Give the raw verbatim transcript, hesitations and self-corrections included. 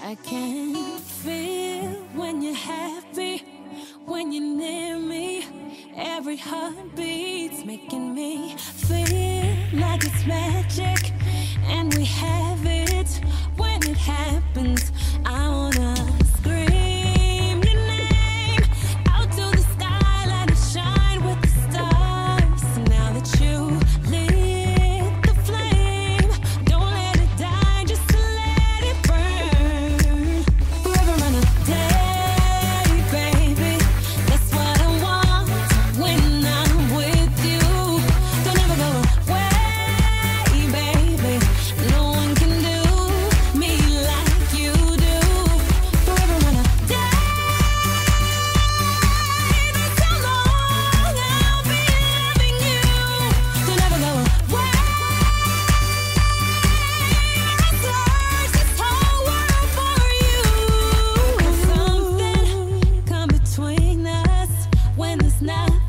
I can feel when you're happy, when you're near me. Every heartbeat's making me feel like it's magic, and we have it. When it happens, I wanna scream your name out to the sky, let it shine with the stars. Now that you lit the flame, don't let it die, just let it burn. Forever and a day, baby, that's what I want when I'm with you. Don't ever go away, baby, no one can do me like you do. Forever and a day, that's how long I'll be loving you. Don't ever go away, I search this whole world for you. Something come between us when there's nothing